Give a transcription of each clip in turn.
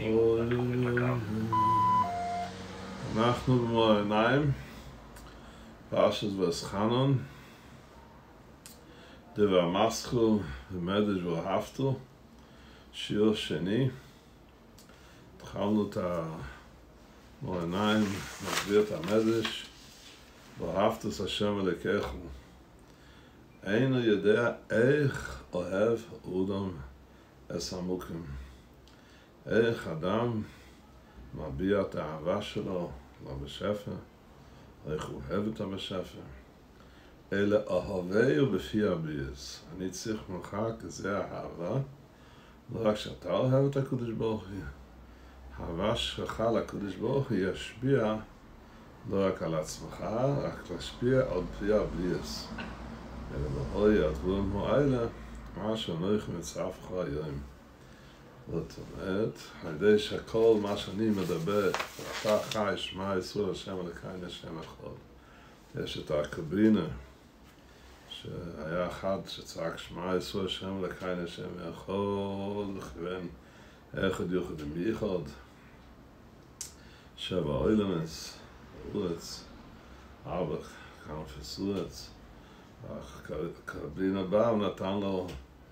אנחנו במאור העיניים, פרשת ואסחנון, דבר מסחול ומדרש ואהבתו, שיעור שני. התחלנו את המאור העיניים, נסביר את המדרש, ואהבתוס השם אלוקיכם. אינו יודע איך אוהב אדם את המוקים. איך אדם מביע את האהבה שלו לבשפע, איך הוא אוהב את הבשפע. אלא אוהבהו בפי הביאס. אני צריך ממך כזה האהבה, לא רק שאתה אוהב את הקדוש ברוך הוא, האהבה שלך לקדוש ברוך הוא ישפיע לא רק על עצמך, רק להשפיע על פי הביאס. אלא באוי הדברים האלה, מה שאנוכי מצווך היום. זאת אומרת, על ידי שכל מה שאני מדבר, אתה חי, שמע ישראל השם אלוקינו השם אחד. יש את הקברינה, שהיה אחד שצעק שמע ישראל השם אלוקינו השם אחד, וכיוון אחד יוחד עם ייחוד, שבע אוילמס, אורץ, ארבע כנפס אורץ. הקברינה בא ונתן לו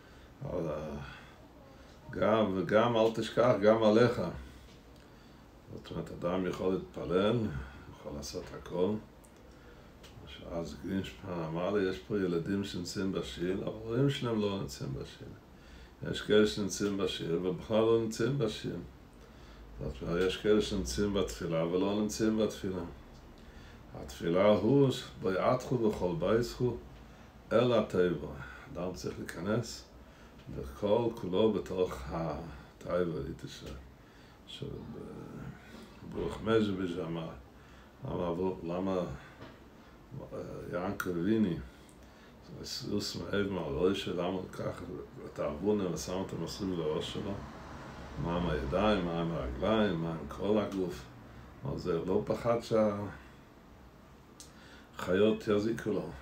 גם אל תשכח, גם עליך. זאת אומרת, אדם יכול להתפלל, יכול לעשות הכל. אז גרינשפן אמר לי, יש פה ילדים שנמצאים בשיל, אבל הורים שלהם לא נמצאים בשיל. יש כאלה שנמצאים בשיל, ובכלל לא נמצאים בשיל. זאת אומרת, יש כאלה שנמצאים בתפילה ולא נמצאים בתפילה. התפילה הוא, ביעתכו בכל ביתכו, אל הטבע. אדם צריך להיכנס וכל כולו בתוך הטבע, ברוך מז'ה בז'מה. למה ינקה ויני, סוס מאהב מהראש שלו, למה לקח את האבונה ושם את המסלול לראש שלו? מה עם הידיים, מה עם הרגליים, מה עם כל הגוף? אבל זה לא פחד שהחיות יזיקו לו.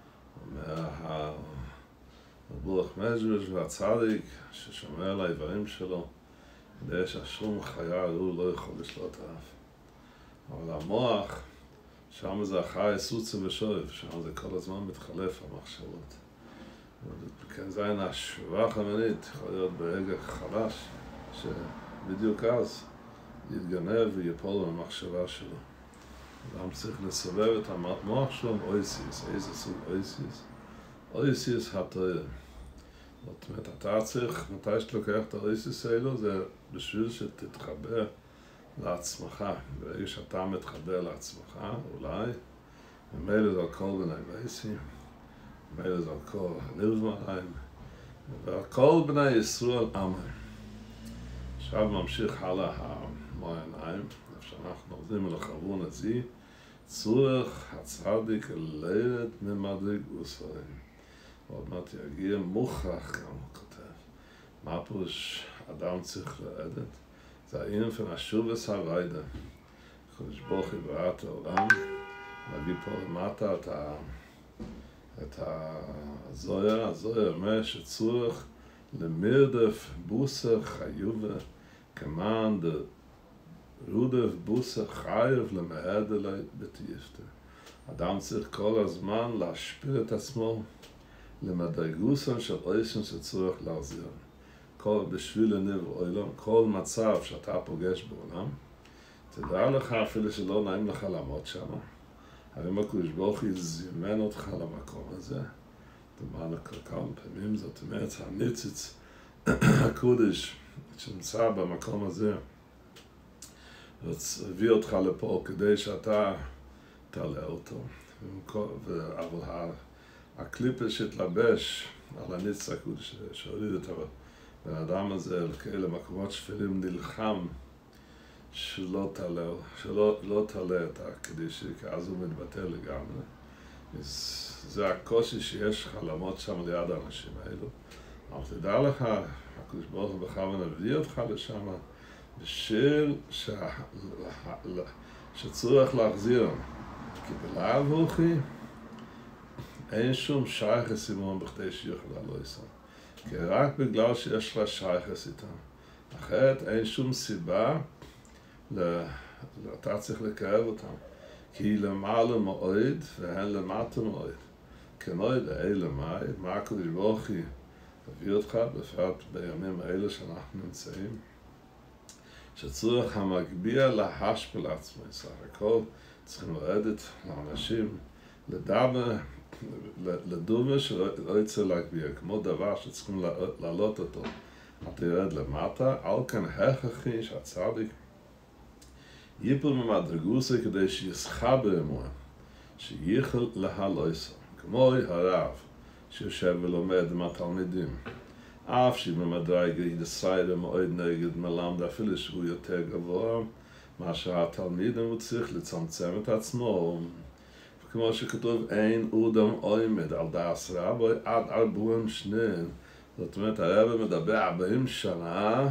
ברוך מז'ה והצדיק ששומר על האיברים שלו, כדי שהשום חיה הוא לא יכול לשלוט עליו. אבל המוח, שם זה החי סוצה ושואף, שם זה כל הזמן מתחלף המחשבות. וכן זה אין השבח המינית, יכול להיות ברגע חלש, שבדיוק אז יתגנב ויפול במחשבה שלו. אדם צריך לסובב את המוח שלו עם אויסיס. איזה סוג אויסיס? אויסיס התואר. זאת אומרת, אתה צריך, מתי שתלוקח את האויסיס האלו, זה בשביל שתתחבר לעצמך. ברגע שאתה מתחבר לעצמך, אולי, ומילא זה על כל בני בייסים, ומילא זה על כל הנרזמיים, ועל כל בני ישראל עמי. עכשיו ממשיך הלאה המאור העיניים, שאנחנו עובדים על החרבון הזה, צורך הצדיק לרד ממדרג וספרים. עוד מעט יגיע מוכרח גם, הוא כותב. מה פירוש אדם צריך לרדת? זה העניין של השובס הוויידה. הקדוש ברוך הוא ברא את העולם, להביא פה למטה את הזוהר. הזוהר אומר שצורך למרדף בוסר חיובה, כמען רודף בוסר חייב למהד אלי בתייפתה. אדם צריך כל הזמן להשפיל את עצמו למדרגוסם של אויסם שצורך להחזיר. בשביל לניב עולם, כל מצב שאתה פוגש בעולם, תדע לך אפילו שלא נעים לך לעמוד שם. הרי הקדוש ברוך הוא זימן אותך למקום הזה. דמענו כמה פעמים, זאת אומרת, הניציץ הקודש שנמצא במקום הזה, הביא אותך לפה כדי שאתה תעלה אותו. אבל הקליפה שהתלבש על הניציץ הקודש, שהוריד את הבן אדם הזה לכאלה מקומות שפלים נלחם שלא תעלה את הקדישי, כי אז הוא מתבטל לגמרי. זה הקושי שיש לך לעמוד שם ליד האנשים האלו. אבל תדע לך, הקדוש ברוך הוא בכוונה הביא אותך לשם, בשביל שצריך להחזיר. כי בלאו הוכי, אין שום שייכס עמם בכדי שיוכל לא יסם. כי רק בגלל שיש לך שייכס איתם, אחרת אין שום סיבה, אתה צריך לקרב אותם. כי למעלה מאוד והן למטה מאוד. כמו אלה מה הקדוש ברוך הוא הביא אותך, בפרט בימים האלה שאנחנו נמצאים, שצריך המגביה להשפיל עצמו. סך הכל צריכים לרדת לאנשים, לדובר שלא יצא להגביה, כמו דבר שצריכים להעלות אותו. אתה ירד למטה, על כן הכרחי שהצדיק ייפל ממדרגוסו כדי שיסחבר אמון, שייכל להלויסו, כמו הרב שיושב ולומד עם התלמידים. אף שבמדרגה ידסיירה מאוד נגד מלמד, אפילו שהוא יותר גבוה, מה שהתלמידים הוא צריך לצמצם את עצמו. כמו שכתוב, אין אודם עומד על דעס רבי עד 40 שנים. זאת אומרת, הרב מדבר 40 שנה,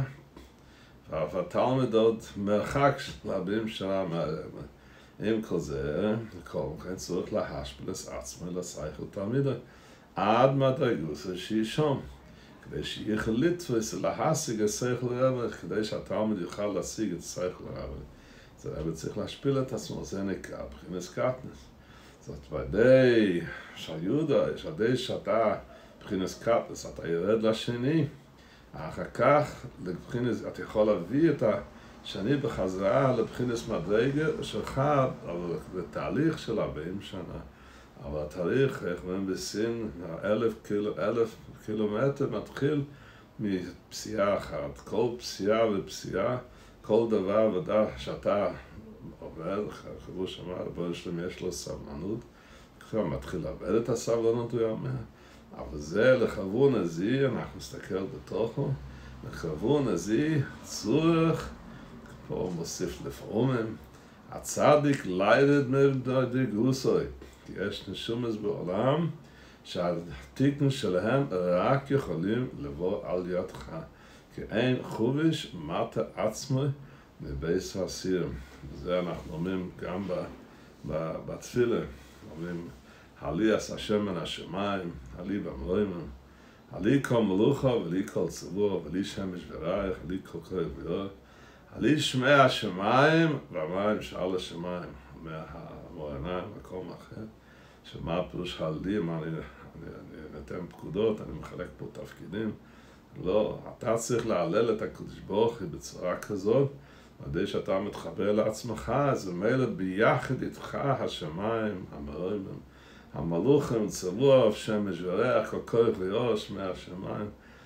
והתלמיד עוד מרחק של 40 שנה מהרב. עם כל זה, כל כן צריך להשפיל את עצמו לשכל תלמידו, עד מדרגוסו שישום. כדי שיוכל לתפוס להשיג את שכל הרב, כדי שהתלמיד יוכל להשיג את שכל הרב. אז הרב צריך להשפיל את עצמו, זה נקרא בחינת קטנוס. זאת ודאי שיהודה, ידי שאתה בחינת קטנוס, אתה ירד לשני, אחר כך אתה יכול להביא את השני בחזרה לבחינת מדרגה שלך, בתהליך של 40 שנה. אבל התהליך, איך אומרים בסין, 1,000 קילומטר מתחיל מפסיעה אחת. כל פסיעה ופסיעה, כל דבר ודבר שאתה עובד, חבו שאמר, בוא שלם יש לו סבלנות, כבר מתחיל לאבד את הסבלנות, הוא אומר. אבל זה לחבו נזי, אנחנו נסתכל בתוכו, לחבו נזי צורך, פה מוסיף לפעמים, הצדיק לידת מדרגוסוי. יש נשומות בעולם שהתיקון שלהם רק יכולים לבוא על ידך, כי אין חובש מטה עצמו מבייס הסירים. וזה אנחנו אומרים גם בתפילה, אומרים הלי עשה השם מן השמיים, הלי במרומים, הלי כל מלוכה ולי כל צבוע ולי שמש ורייך, הלי כל כהל ויור, הלי שמי השמיים והמים שעל השמיים, מהמורניים מקום אחר. שמה פירוש הלי, אני נותן פקודות, אני מחלק פה תפקידים. לא, אתה צריך להעלל את הקדוש ברוך הוא בצורה כזאת, כדי שאתה מתחבר לעצמך, אז מילא ביחד איתך השמיים, המרומים, המלוכים, צבוע, שמש וריח, כל כוח ויוש מהשמיים,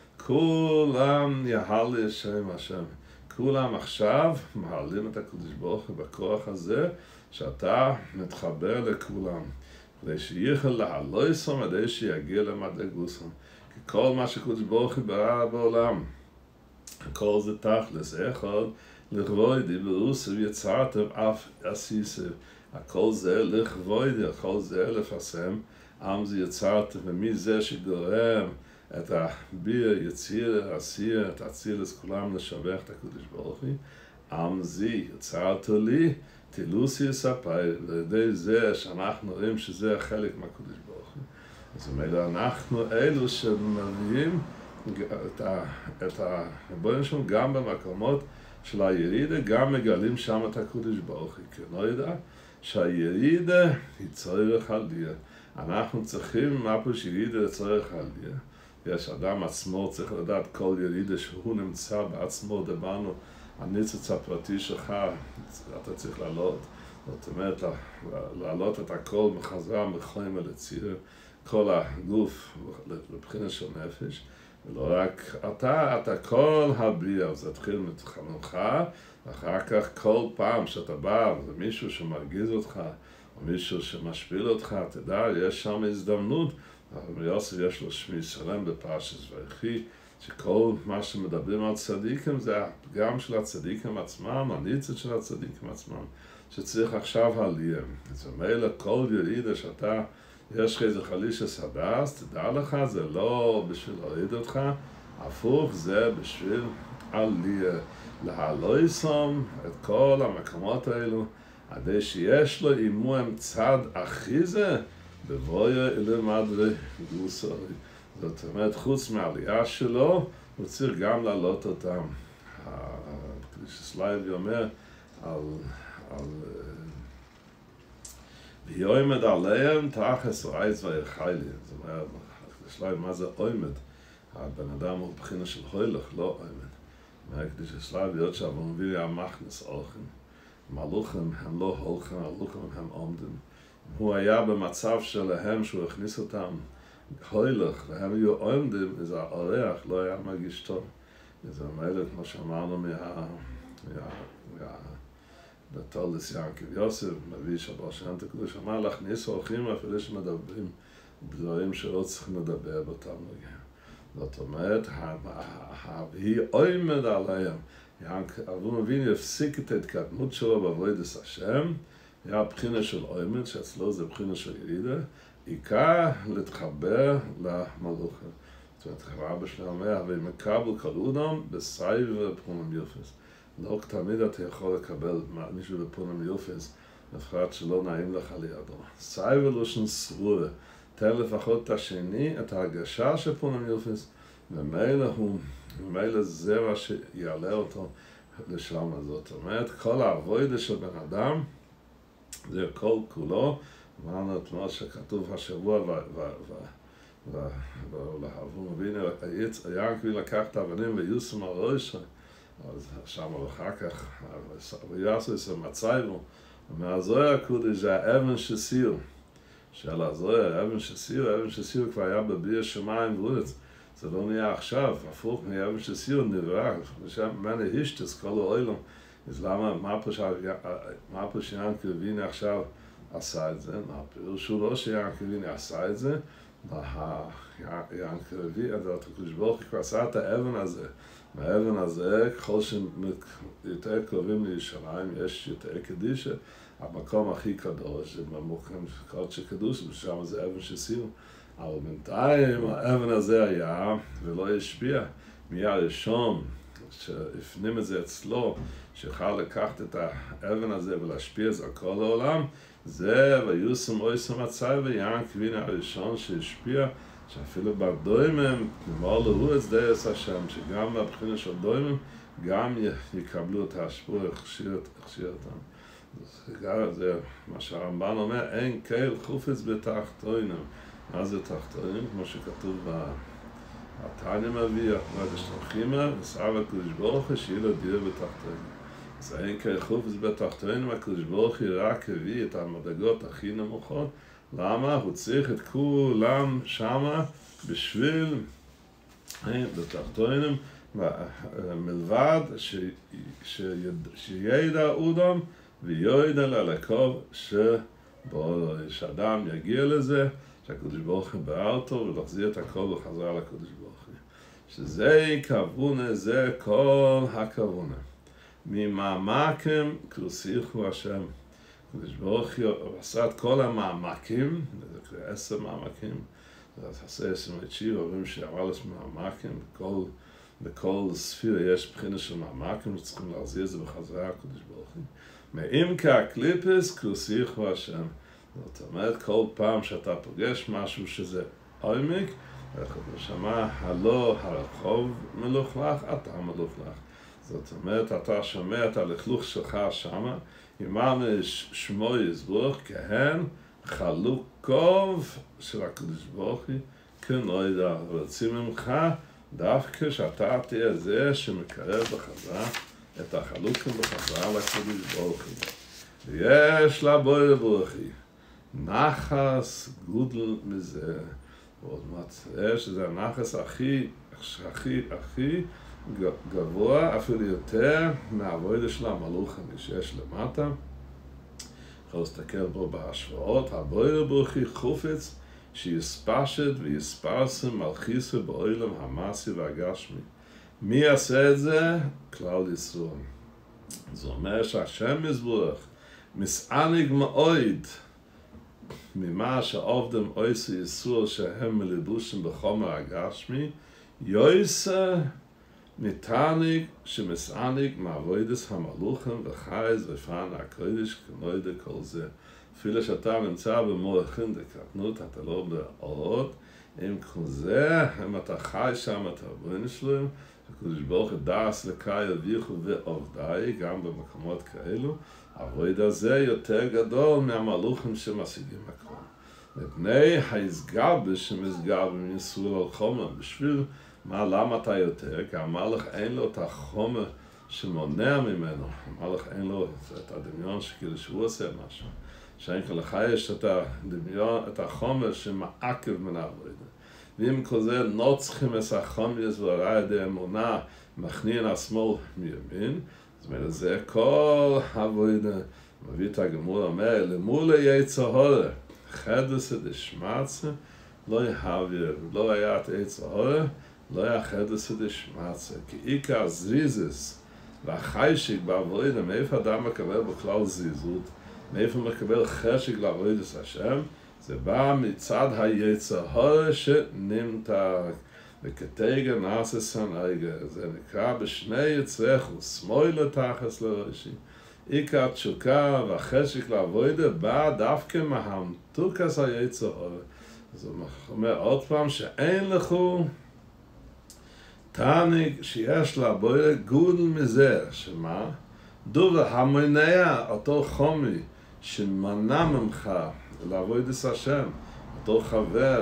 כולם יהלי שם השם. כולם עכשיו מעלים את הקדוש ברוך הוא בכוח הזה, שאתה מתחבר לכולם. כדי שיוכל להלויסם, כדי שיגיע למדרגוסם. כי כל מה שקדוש ברוך הוא ברא בעולם, הכל זה תכלס, אחד לכבודי ברוסו ויצרתם אף עשיסו. הכל זה לכבודי, הכל זה לפרסם, עם זה יצרתם, ומי זה שגורם את הביר, יציר, עשיר, את הצילס, כולם לשבח את הקדוש ברוך הוא. עם זה יצרת לי, תילוסי יספי, לידי זה שאנחנו רואים שזה חלק מהקדוש ברוך הוא. אז אומרת, אנחנו אלו שמביאים את הרבונו שלנו גם במקומות של הירידה, גם מגלים שם את הקדוש ברוך הוא. כי לא יודע שהירידה היא צורך עלייה. אנחנו צריכים משהו ירידה לצורך עלייה. יש אדם עצמו צריך לדעת כל ירידה שהוא נמצא בעצמו, דברנו הניצוץ הפרטי שלך, אתה צריך לעלות. זאת אומרת, לעלות את הכל מחזרה, מחיים ולציר, כל הגוף לבחינה של נפש, ולא רק אתה כל הבריאה, אז תתחיל מתחנך, ואחר כך כל פעם שאתה בא, ומישהו שמרגיז אותך, או מישהו שמשפיל אותך, תדע, יש שם הזדמנות, יוסף יש לו שמי שלם בפרשת ויחי, שכל מה שמדברים על צדיקים זה הפגם של הצדיקים עצמם, הניצוץ של הצדיקים עצמם, שצריך עכשיו עלייה. זאת אומרת, כל ירידה שאתה, יש לך איזה חלישס הדס, תדע לך, זה לא בשביל להוריד אותך, הפוך, זה בשביל עלייה. להלויסם את כל המקומות האלו, עדי שיש לו עמהם צד אחיזה, בבויה למדרגוסו. זאת אומרת, חוץ מהעלייה שלו, הוא צריך גם לעלות אותם. הקדושת לייב אומר על ויועמד עליהם תחס רייץ ויחיילי. זאת אומרת, הקדושת לייב, מה זה עומד? הבן אדם הוא בחינה של הולך, לא עומד. מהקדושת לייב להיות שהוא מביא לי המכנס אוכן. מלוכים הם לא הולכים, מלוכים הם עומדים. הוא היה במצב שלהם שהוא הכניס אותם הולך, והם היו עומדים, אז האורח לא היה מרגיש טוב. זה מלך, כמו שאמרנו בתולדות יעקב יוסף, מביא שבר שם תקדוש, אמר להכניס אורחים אפילו שמדברים דברים שלא צריכים לדבר באותם נוגעים. זאת אומרת, היא עומד עליהם. אברהם אבינו הפסיק את ההתקדמות שלו בעבודת השם, היה הבחינה של עומד, שאצלו זה בחינה של ירידה, עיקר להתחבר למלוכים. זאת אומרת, רבי שלנו אומר, ומקבל כל אדם בסייב ופרונם יופס. לא תמיד אתה יכול לקבל מישהו בפרונם יופס, לפחות שלא נעים לך לידו. סייב ולושן סרורה, תן לפחות את השני, את ההרגשה של פרונם יופס, ומילא זה מה שיעלה אותו לשם. זאת אומרת, כל העבודה של בן אדם, זה כל כולו, אמרנו את מה שכתוב השבוע, ולאברהם אבינו יעקב לקח את האבנים ויושם על ראשו, אז שם אחר כך, ויעשו את מצייבו, ומהזוהר הקודש זה האבן שסיר, של הזוהר, אבן שסיר כבר היה בביר שמיים וארץ, זה לא נהיה עכשיו, הפוך מאבן שסיר נברא, מנה הישטס כל העולם, אז למה, מה פה שיעקב אבינו עכשיו עשה את זה? מה הפירוש הוא לא שיעקב אבינו עשה את זה, יעקב אבינו, הקדוש ברוך הוא כבר עשה את האבן הזה. מהאבן הזה, ככל שיותר קרובים לירושלים, יש יותר קדישה. המקום הכי קדוש, במקום קודש הקדוש, ושם זה אבן שסיר. אבל בינתיים האבן הזה היה ולא השפיע. מי הראשון שהפנים את זה אצלו, שיוכל לקחת את האבן הזה ולהשפיע את זה על כל העולם, זה ויוסם אויסם הצי ויעקב אבינו הראשון שהשפיע, שאפילו בדוימים, נאמר לו את דייס השם, שגם בבחינה של דוימים, גם יקבלו את ההשפוע, הכשיר אותם. זה מה שהרמב"ן אומר, אין קהל חופץ בתחתונים. מה זה תחתונים? כמו שכתוב התניא מביא, הקדוש תחימה, וסער הקדוש ברוך הוא שיהיה לו דיר בתחתונים. אז אין קהל חופץ בתחתונים, הקדוש ברוך הוא רק הביא את המדרגות הכי נמוכות. למה? הוא צריך את כולם שמה בשביל בתחתונים, מלבד שידע אודם ויודע ללקוב שאדם יגיע לזה, שהקדוש ברוך הוא ברא אותו ולהחזיר את הכל בחזרה לקדוש ברוך הוא. שזה כוונה, זה כל הכוונה. ממעמקים כרוסיכו השם. הקדוש ברוך הוא עשה את כל המעמקים, זה 10 מעמקים, אז עשה 29, אומרים ש14 מעמקים, בכל ספירה יש בחינה של מעמקים, שצריכים להחזיר את זה בחזרה הקדוש ברוך הוא. מעמקי הקליפס כרוסיכו השם. זאת אומרת, כל פעם שאתה פוגש משהו שזה עומק, שמה הלא הרחוב מלוכלך, אתה מלוכלך. זאת אומרת, אתה שומע את הלכלוך שלך שמה, אמרנו שמו יזבוך כהן חלוקוב של הקדוש ברוך הוא, כן לא ידע, רוצים ממך דווקא שאתה תהיה זה שמקרב בחזרה את החלוקים בחזרה לקדוש ברוך הוא. ויש לה בורא ברוך הוא, נחס גודל מזה, ועוד מצא שזה הנחס הכי גבוה, אפילו יותר מהעבודה של המלוכים שיש למטה. יכול להסתכל בו בהשוואות, הבורא ברוך הוא חופץ שיספשת ויספרסם מלכיסו בעולם המעשי והגשמי. מי יעשה את זה? כלל ישראל. זה אומר שהשם יזברך מסענג מאוד ממה שעובדם עושה ישראל שהם מלבושים בחומר הגשמי, יויסה מתענג שמסענג מעבודת המלוכים וחייז ופען הקודש כמועד כל זה. אפילו שאתה נמצא במוחין דקטנות, אתה לא באורות, עם כל זה, אם אתה חי שם את הרבוין שלהם, הקדוש ברוך הוא דאס לקאי אביכו ועובדי, גם במקומות כאלו, העבודה הזה יותר גדול מהמלוכים שמשיגים הכל. מפני ההסגבש שמסגבים ייסור על חומר, בשביל מה, למה אתה יותר? כי המלך אין לו את החומר שמונע ממנו, המלך אין לו את הדמיון שכאילו שהוא עושה משהו. שאין כל לך יש את הדמיון, את החומר שמעכב מן העבודה. ואם כל זה נוצחים את החומר והראה ידי אמונה, מכנין השמאל מימין, זאת אומרת, זה כל העבודה, מביא את הגמור אומר, למול יצר הורה, חדסא דשמצא, לא יהווה, לא היה את יצר הורה, לא היה חדסא דשמצא, כי עיקר זריזס והחיישק בעבודה, מאיפה אדם מקבל בכלל זריזות, מאיפה מקבל חשק לעבודת השם, זה בא מצד היצר הורה שנמתק, וכתגה נעשה סנאיגה, זה נקרא בשני יצרכו, שמאלה תחס לראשי. עיקר תשוקה והחשק לעבודה בא דווקא מהמתוקס היצר הורה. אז הוא אומר עוד פעם שאין לכו תעניג שיש לעבודה גודל מזה, שמה? דובר המונע אותו חומי שמנע ממך לעבוד את השם, אותו חבר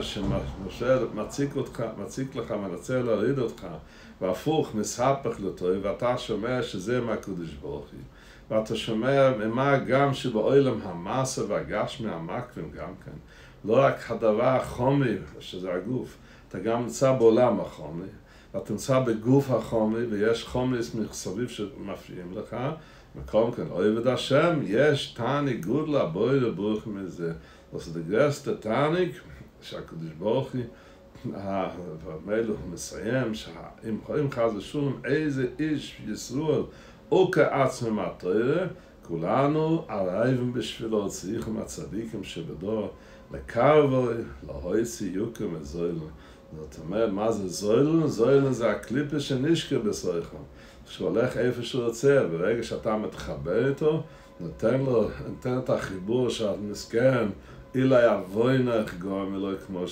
שמציק לך, מנסה להוריד אותך, והפוך מספח לטוב, ואתה שומע שזה מהקדוש ברוך הוא, ואתה שומע מה גם שבעולם המסה והגשמי המקרים גם כן, לא רק הדבר החומי שזה הגוף, אתה גם נמצא בעולם החומי, ואתה נמצא בגוף החומי, ויש חומס מסביב שמפריעים לך, מקום כאן, אוהב השם, יש תעניג גוד לעבודה ברוך מזה. אז דגרס את התעניג, שהקדוש ברוך הוא, המלך מסיים, שאם חס ושלום, איזה איש ישרוד, או כעצמם התורה, כולנו הרעבים בשבילו, צריכים הצדיקים שבדור, לקרבוי, להויסי יוקם וזוילן. זאת אומרת, מה זה זוילן? זוילן זה הקליפה שנשקה בסויכם. כשהוא הולך איפה שהוא רוצה, ברגע שאתה מתחבר איתו, נותן את החיבור שאת מסכן, אילי אבוינך גורם אלוהי כמו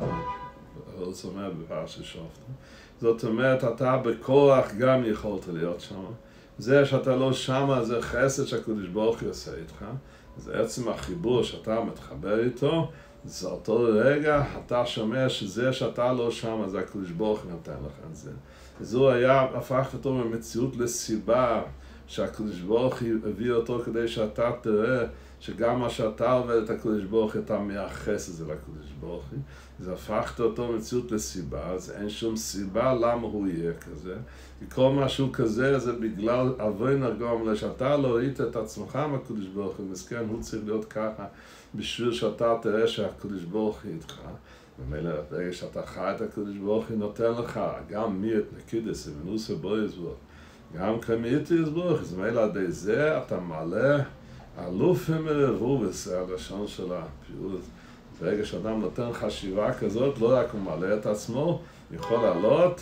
זאת אומרת בפרשת שופטים. זאת אומרת, אתה בכוח גם יכולת להיות שם. זה שאתה לא שם, זה חסד שהקדוש ברוך הוא עושה איתך. זה עצם החיבור שאתה מתחבר איתו, זה אותו רגע, אתה שומע שזה שאתה לא שם, אז הקדוש ברוך הוא נותן לך את זה. זו היה, הפך אותו ממציאות לסיבה שהקדוש ברוך הוא הביא אותו כדי שאתה תראה שגם מה שאתה עובד את הקדוש ברוך הוא, אתה מייחס את זה לקדוש ברוך הוא. זה הפך אותו מציאות לסיבה, אז אין שום סיבה למה הוא יהיה כזה. כי כל משהו כזה זה בגלל אבוי נרגום, שאתה לא ראית את עצמך מהקדוש ברוך הוא, מסכן, הוא צריך להיות ככה בשביל שאתה תראה שהקדוש ברוך הוא איתך. ומילא, ברגע שאתה חי את הקדוש ברוך הוא נותן לך, גם מי את נקידס, ונוסה בו יזבוך, גם כמייתי יזבוך, אז מילא עד זה אתה מעלה אלופים מרבובס, זה הלשון של הפירוש. ברגע שאדם נותן חשיבה כזאת, לא רק הוא מעלה את עצמו, יכול לעלות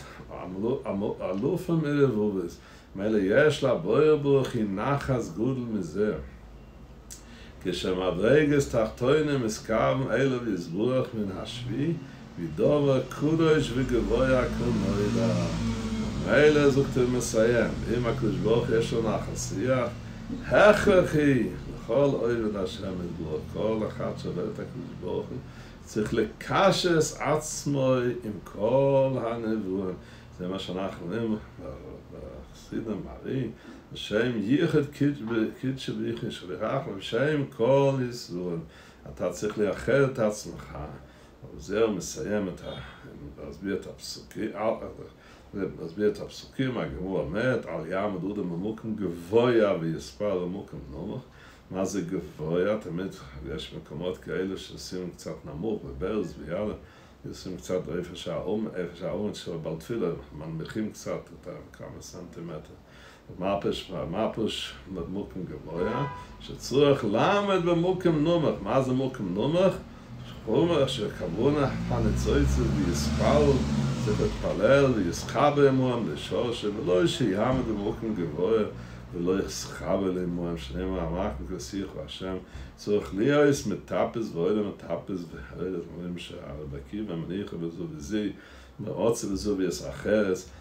אלופים מרבובס. מילא יש לה בויר ברוכי נחס גודל מזה. כשמדרגס תחתוינים הסכם אלו ויסבורך מן השבי, ודובר קודש וגבויה כמוידה. מילא זוכתר מסיים, אם הקדוש ברוך יש לו נחסייה, הכרחי לכל אוהב השם יתברך, כל אחד שעובד את הקדוש ברוך הוא, צריך לקשס עצמו עם כל הנבואים. זה מה שאנחנו אומרים בחסידים מרי, בשם ייחד קידש בריחי שליח, ובשם כל ישראל. אתה צריך לייחד את עצמך, וזהו מסיים להסביר את הפסוקים, הגמור אומרת, על ים מדודה ממוקם גבויה ויספר למוקם נמוך. מה זה גבויה? תמיד יש מקומות כאלה שעושים קצת נמוך, בברז ויאללה, עושים קצת איפה שהאומן של הבלתפילה, מנמיכים קצת את כמה סנטימטר. מה פוש במוקם גבויה? שצריך למד במוקם נמוך. מה זה מוקם נמוך? אומר שכמונה הנצויצה ויספל, צריך להתפלל ויסחבר עמם לשורש, ולא שיעמד במוקם גבוה ולא יסחבר עמם, שנאמר אמרנו כסיך והשם צריך ליאוס מטפס ואוהלה מטפס והרד אומרים שהרבקי והמניחה בזו וזה, מרוצה בזו ויסחרס,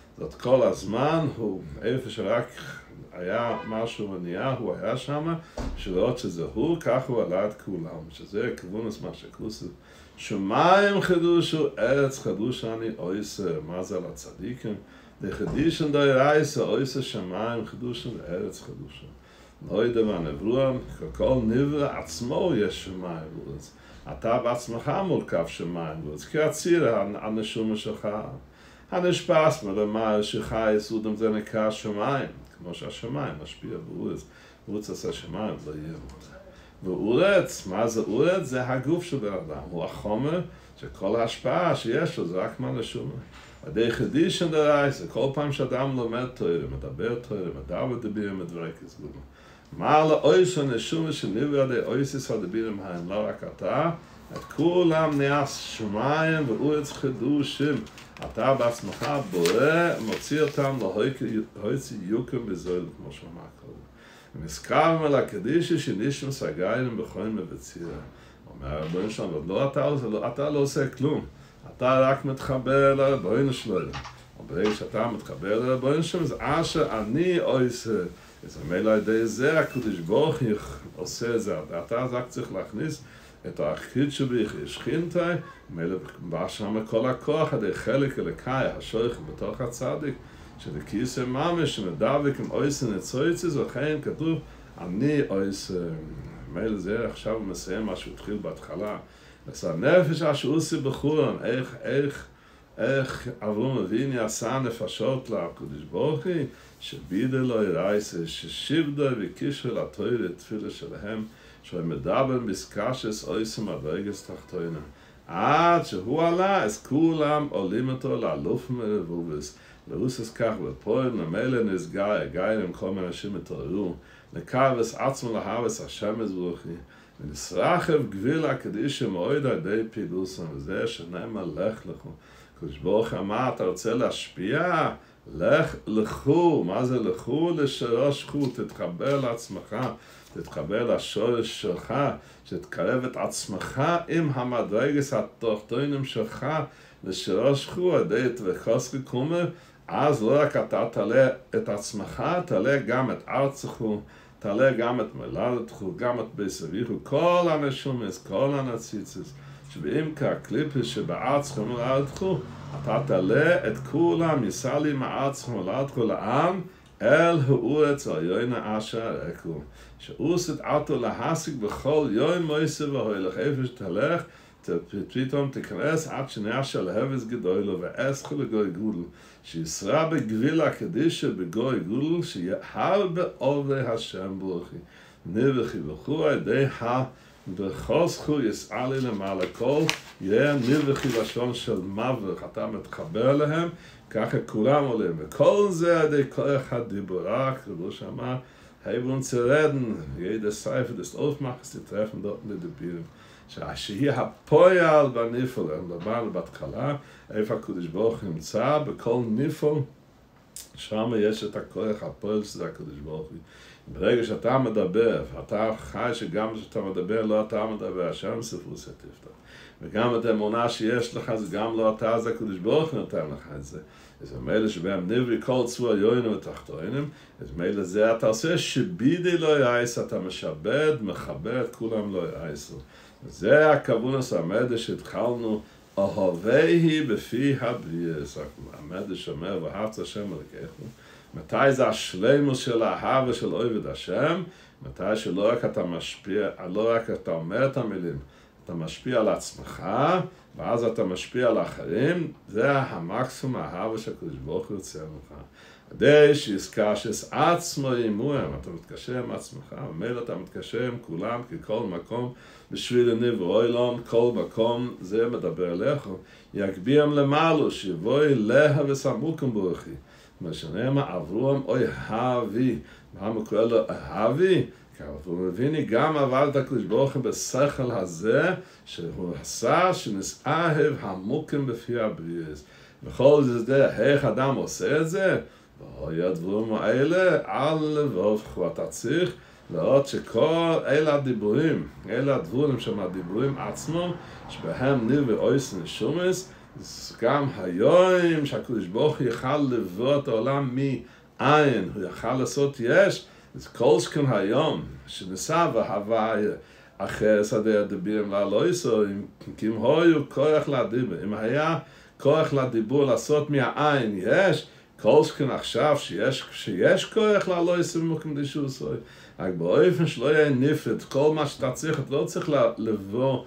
זאת כל הזמן, הוא איפה שרק היה משהו ונהיה, הוא היה שם, שלראות שזה הוא, כך הוא עלה את כולם, שזה כיוונוס מה שכוסו. שמיים חדושו, ארץ חדושה אני אויסה, מה זה על הצדיקים? דחדישן דיירייסה, אויסה שמיים חדושה וארץ חדושה. לא ידע והנברואם, כל נברא עצמו יש שמיים וארץ. אתה בעצמך מורכב שמיים וארץ, כי הציר הנשום שלך, הנשפס מלמעלה שחי סודם זה נקרא שמיים, כמו שהשמיים משפיע בארץ. ארץ עשה שמיים, לא יהיה מזה. ואורץ, מה זה אורץ? זה הגוף של בן אדם, הוא החומר שכל ההשפעה שיש לו זה רק מהנשמה. הדחדישן דיירייסה, כל פעם שאדם לומד תורה, מדבר תורה, מדבר דביר מדברי כסגונו. מה לאויס הנשמה שנברא די אויסיס הדבירים ההם, לא רק אתה, את כולם נעש שמיים ואורץ חדושים. אתה בעצמך בורא, מוציא אותם להוציא יוקם בזוהל, כמו שאמר קודם. ומזכרם על הקדישה שנשם סגיינים בכל מבצירה. אומר הרבן שלנו, אתה לא עושה כלום. אתה רק מתחבר לרבן שלנו. וברגע שאתה מתחבר לרבן שלנו, זה אשר אני עושה. אז מילא ידי זה, הקדוש ברוך הוא עושה את זה. אתה רק צריך להכניס את האחרית שביך השכינתי, מילא בא שם כל הכוח, עדי חלק אלוקי, השויך בתוך הצדיק, שזה כיסא ממש, שמדבק עם אויסה נצויצס, וכן כתוב, אני אויסה. מילא זה עכשיו הוא מסיים מה שהוא התחיל בהתחלה. אז הנפש אשר עושה בחורן, איך אברהם אבינו עשה נפשות לקדוש ברוך הוא, שבידה לו ירייסה, ששיבדה וקישר לתורה תפילה שלהם, שהוא מדבר בסקשס אויסם הדרגס תחתונה. עד שהוא עלה, אז כולם עולים אותו לאלוף מרבובס. לאוסס כך בפועל, נמלא נסגר, הגיירים כל מיני אנשים התעוררו, לקרבס עצמו להרס השם יזברכי, ונסרחב גביל הקדישה מאוד על ידי פילוסם, וזה שנאמר לך לכו. קדוש ברוך אמר, אתה רוצה להשפיע? לכו, מה זה לכו? לשורש חו, תתחבר לעצמך, תתחבר לשורש שלך, שתקרב את עצמך עם המדרגס התחתונים שלך, לשורש חו, עדי תבחוס קומר, אז לא רק אתה תעלה את עצמך, תעלה גם את ארצך, תעלה גם את מולדתך, גם את בית אביך, כל הנשומות, כל הנציצות, שבאים כקליפס שבארצך ומולדתך, אתה תעלה את כולם, יישא לי מארצך ומולדתך לעם, אל האורץ העליונה אשר אראכו. שאוסת עתו להשיג בכל יום מויסה והוילך, איפה שתלך, פתאום תיכנס עד שנעשה להבס גדולו ואסכו לגוי גודל, שישרה בגביל הקדישה בגוי גודל, שיהר בעובי השם ברכי. נבחי וכו הידי בחוסכו יסעלי למעלה כל, יהיה נבחי לשון של מברך, אתה מתחבר אליהם, ככה כולם עולים, וכל זה עדי כוח הדיבורה, כמו שאמר, היבון צרדן, ידע סייפה, דסט אופמחס, תטרפן דות לדבירים. שהיא הפועל בניפול, למעלה בהתחלה, איפה הקדוש ברוך נמצא, בכל ניפול, שם יש את הכוח הפועל שזה הקדוש ברוך הוא. ברגע שאתה מדבר, אתה חי שגם כשאתה מדבר, לא אתה מדבר, השם ספרוס תפתח. וגם את האמונה שיש לך, זה גם לא אתה, זה הקדוש ברוך נותן לך את זה. אז מילא שבהם נברי כל צבוע יוינו ותחתונים, אז מילא זה אתה עושה שבידי לא יעיס, אתה משבד, מחבר את כולם לא יעיסו. זה הכוונס המדש שהתחלנו, אוהבי בפי הבריאס, המדש אומר, ואהבת השם אלוקיכם. מתי זה השלימוס של האהבה של אוהב השם? מתי שלא רק אתה משפיע, לא רק אתה אומר את המילים, אתה משפיע על עצמך, ואז אתה משפיע על האחרים, זה המקסימום האהבה שהקדוש ברוך הוא יוצא ממך. עדי שיזקשס עצמו עמהם, אתה מתקשר עם עצמך, ומילא אתה מתקשר עם כולם, כי כל מקום בשביל נברא עולם, כל מקום זה מדבר אליך, יגביהם למעלו, שיבואי לה וסמוכם ברכי. מה שנאמר, אברהם אוי אהבי, מה קורא לו אהבי? כי אברהם אבינו גם עבד את הקדוש ברוך הוא בשכל הזה, שהוא עשה שנסאהב המוקים בפי הבריאס. וכל זה, איך אדם עושה את זה? והוי הדברים האלה, על לבבך, ואתה צריך לראות שכל אלה הדיבורים, אלה הדברים שהם הדיבורים עצמם, שבהם נברא אויס נשומס, אז גם היום שהקדוש ברוך הוא יכל לבוא את העולם מאין, הוא יכל לעשות יש, אז כל שכן היום שנסע בהוויה אחרי שדה הדיבורים לא יסו, אם היו כוח לדיבור, אם היה כוח לדיבור לעשות מהעין יש, כל שכן עכשיו שיש כוח לא יסו במקום דישוס, רק באופן שלא יהיה נפרד, כל מה שאתה צריך, אתה לא צריך לבוא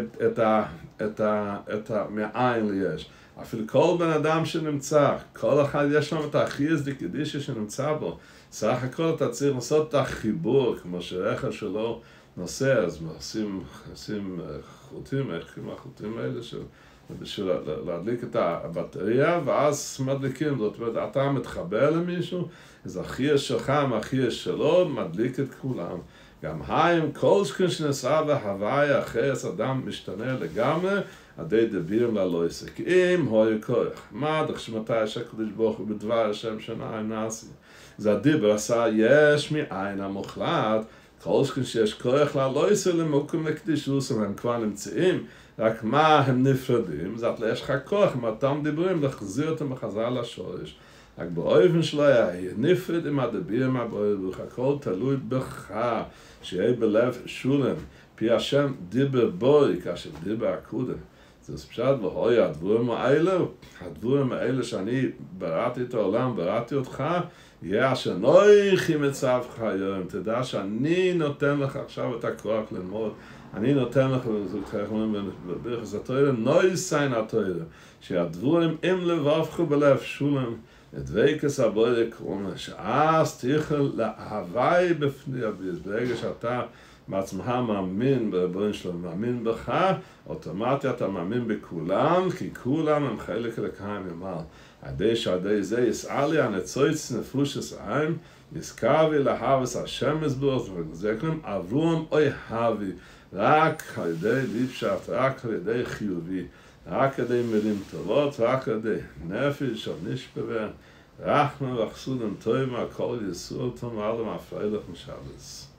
את מהעין ליש. אפילו כל בן אדם שנמצא, כל אחד יש לנו את האחייס דקדישה שנמצא בו. סך הכל אתה צריך לעשות את החיבור, כמו שרכב שלו נוסע, אז עושים חוטים, איך קוראים החוטים האלה בשביל להדליק את הבטריה, ואז מדליקים, זאת אומרת, אתה מתחבר למישהו, אז האחייס שלך עם האחייס שלו מדליק את כולם. גם הים, כל שכן שנסע בהוויה, אחרת אדם משתנה לגמרי, עדי דבירים לא יסק. אם הוא כוח, מה דחשמתי שהקדוש ברוך הוא בדבר השם שניים נעשי? זה הדיבר עשה יש מאין המוחלט, כל שכן שיש כוח לא יסק למקום לקדישוס, הם כבר נמצאים, רק מה הם נפרדים, זאת יש לך כוח, עם אותם דיבורים, להחזיר אותם בחזרה לשורש. רק באופן שלו היה נפרד עם הדבירים הבריאות, הכל תלוי בך, שיהיה בלב שולם, פי השם דיבר בוי, כאשר דיבר הקודם. זה פשוט והוי, הדבורים האלה שאני בראתי את העולם, בראתי אותך, יהיה אשר נויכי מצבך היום, תדע שאני נותן לך עכשיו את הכוח ללמוד, אני נותן לך, בברכס התוירה, נוי סיין התוירה, שהדבורים אם לבבך בלב שולם, דבקס הבוידה קרונה, שאז תיכל להווי בפני הביס, ברגע שאתה בעצמך מאמין בריבונו של עולם, מאמין בך, אוטומטית אתה מאמין בכולם, כי כולם הם חלק אלוקיים ממעל. עדי שעדי זה יסער לי הנצויץ נפושס העם, יזכרבי להבס השם יסבורך, וזה כלום עבורם אוי הווי, רק על ידי ליפשט, רק על ידי חיובי, רק על ידי מילים טובות, רק על ידי נפש של נשפבר, רחמן וחסודם טובים, הכל יסור תומר למפרידך משבס.